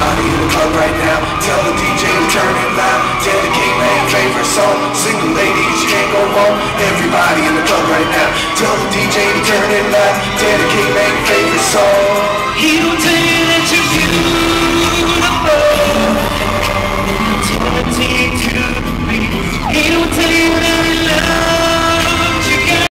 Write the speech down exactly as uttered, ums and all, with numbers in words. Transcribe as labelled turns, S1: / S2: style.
S1: Everybody in the club right now, tell the D J to turn it loud. Dedicate man favorite song. Single ladies, you can't go home. Everybody in the club right now, tell the D J to turn it loud. Dedicate man